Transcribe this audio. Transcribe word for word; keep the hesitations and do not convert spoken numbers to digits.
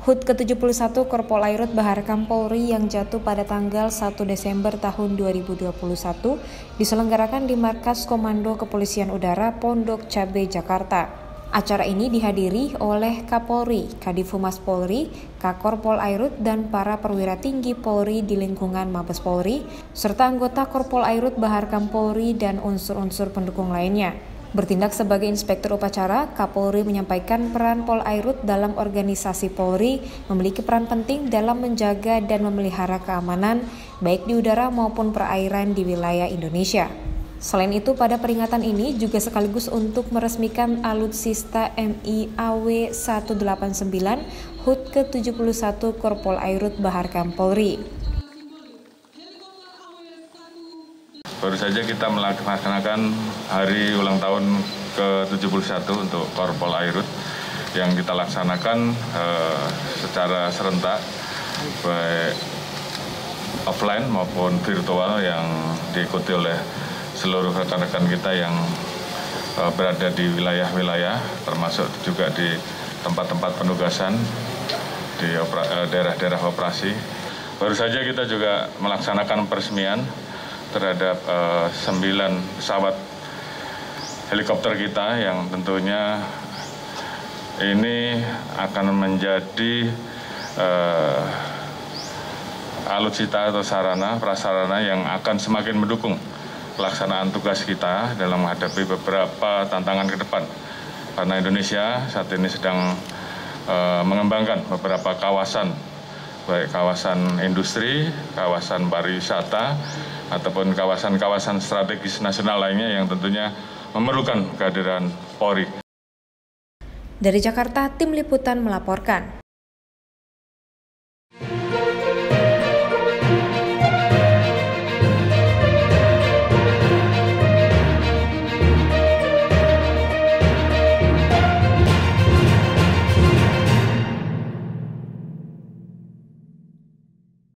H U T ke tujuh puluh satu Korpol Airut Baharkam Polri yang jatuh pada tanggal satu Desember tahun dua ribu dua puluh satu diselenggarakan di Markas Komando Kepolisian Udara Pondok Cabe, Jakarta. Acara ini dihadiri oleh Kapolri, Kadif Humas Polri, Kakorpol Airut, dan para perwira tinggi Polri di lingkungan Mabes Polri, serta anggota Korpol Airut Baharkam Polri dan unsur-unsur pendukung lainnya. Bertindak sebagai inspektur upacara, Kapolri menyampaikan peran Pol Airut dalam organisasi Polri memiliki peran penting dalam menjaga dan memelihara keamanan baik di udara maupun perairan di wilayah Indonesia. Selain itu, pada peringatan ini juga sekaligus untuk meresmikan alutsista M I A W seratus delapan puluh sembilan H U T ke tujuh puluh satu Korpol Airut Baharkam Polri. Baru saja kita melaksanakan hari ulang tahun ke tujuh puluh satu untuk Korpol Airut yang kita laksanakan eh, secara serentak baik offline maupun virtual yang diikuti oleh seluruh rekan-rekan kita yang eh, berada di wilayah-wilayah termasuk juga di tempat-tempat penugasan di opera, eh, daerah-daerah operasi. Baru saja kita juga melaksanakan peresmian terhadap uh, sembilan pesawat helikopter kita yang tentunya ini akan menjadi uh, alutsista atau sarana prasarana yang akan semakin mendukung pelaksanaan tugas kita dalam menghadapi beberapa tantangan ke depan. Karena Indonesia saat ini sedang uh, mengembangkan beberapa kawasan, baik kawasan industri, kawasan pariwisata, ataupun kawasan-kawasan strategis nasional lainnya yang tentunya memerlukan kehadiran Polri. Dari Jakarta, tim liputan melaporkan.